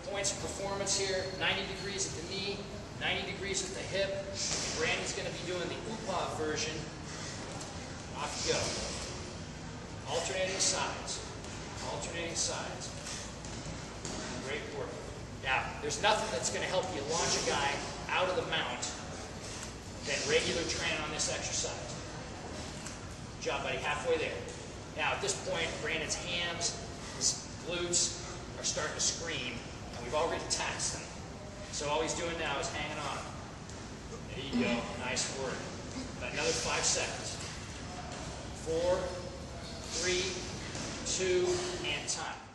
points of performance here, 90 degrees at the knee, 90 degrees at the hip. Brandon's going to be doing the UPA version. Off you go. Alternating sides. Alternating sides. Great work. Now, there's nothing that's going to help you launch a guy out of the mount than regular training on this exercise. Good job, buddy. Halfway there. Now, at this point, Brandon's hams, his glutes are starting to scream, and we've already taxed them. So all he's doing now is hanging on. There you go. Nice work. Another 5 seconds. 4, 3, 2, and time.